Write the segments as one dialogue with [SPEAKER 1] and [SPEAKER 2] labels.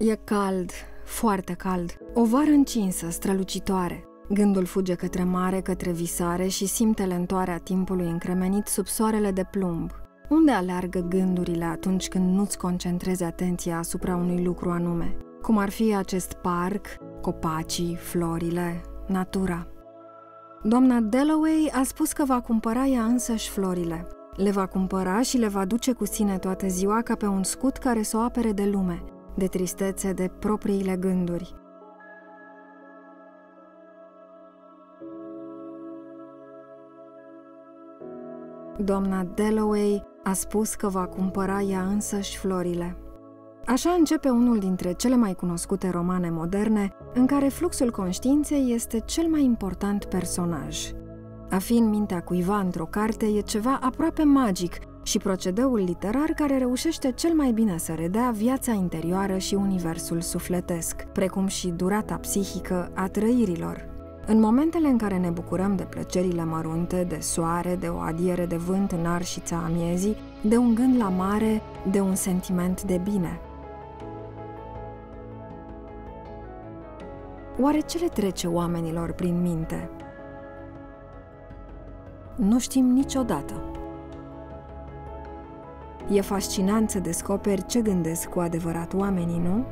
[SPEAKER 1] E cald, foarte cald. O vară încinsă, strălucitoare. Gândul fuge către mare, către visare și simte lentoarea timpului încremenit sub soarele de plumb. Unde aleargă gândurile atunci când nu-ți concentrezi atenția asupra unui lucru anume? Cum ar fi acest parc, copacii, florile, natura. Doamna Dalloway a spus că va cumpăra ea însăși florile. Le va cumpăra și le va duce cu sine toată ziua ca pe un scut care să o apere de lume, de tristețe, de propriile gânduri. Doamna Dalloway a spus că va cumpăra ea însăși florile. Așa începe unul dintre cele mai cunoscute romane moderne, în care fluxul conștiinței este cel mai important personaj. A fi în mintea cuiva într-o carte e ceva aproape magic și procedeul literar care reușește cel mai bine să redea viața interioară și universul sufletesc, precum și durata psihică a trăirilor. În momentele în care ne bucurăm de plăcerile mărunte, de soare, de o adiere de vânt în arșița amiezii, de un gând la mare, de un sentiment de bine. Oare ce le trece oamenilor prin minte? Nu știm niciodată. E fascinant să descoperi ce gândesc cu adevărat oamenii, nu?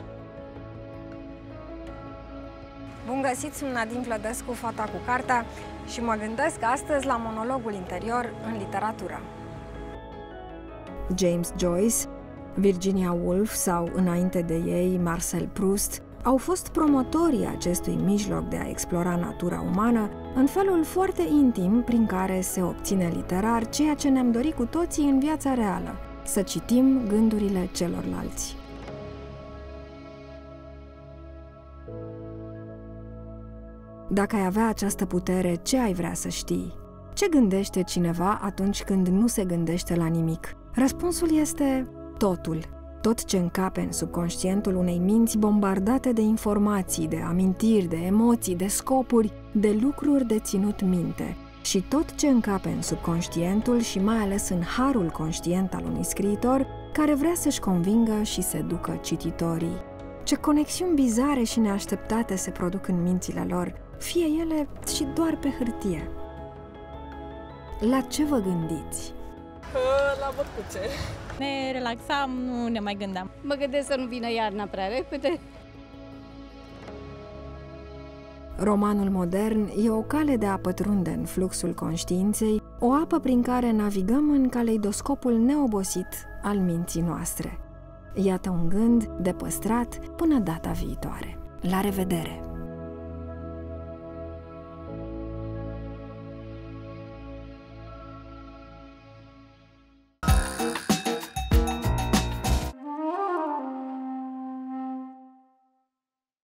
[SPEAKER 1] Bun găsit, sunt Nadine Flădescu, fata cu cartea, și mă gândesc astăzi la monologul interior în literatură. James Joyce, Virginia Woolf sau, înainte de ei, Marcel Proust, au fost promotorii acestui mijloc de a explora natura umană în felul foarte intim prin care se obține literar ceea ce ne-am dorit cu toții în viața reală, să citim gândurile celorlalți. Dacă ai avea această putere, ce ai vrea să știi? Ce gândește cineva atunci când nu se gândește la nimic? Răspunsul este totul. Tot ce încape în subconștientul unei minți bombardate de informații, de amintiri, de emoții, de scopuri, de lucruri de ținut minte. Și tot ce încape în subconștientul și mai ales în harul conștient al unui scriitor care vrea să-și convingă și seducă cititorii. Ce conexiuni bizare și neașteptate se produc în mințile lor, fie ele și doar pe hârtie. La ce vă gândiți?
[SPEAKER 2] La băcuțe.
[SPEAKER 3] Ne relaxam, nu ne mai gândeam.
[SPEAKER 4] Mă gândesc să nu vină iarna prea repede.
[SPEAKER 1] Romanul modern e o cale de a pătrunde în fluxul conștiinței, o apă prin care navigăm în caleidoscopul neobosit al minții noastre. Iată un gând de păstrat până data viitoare. La revedere!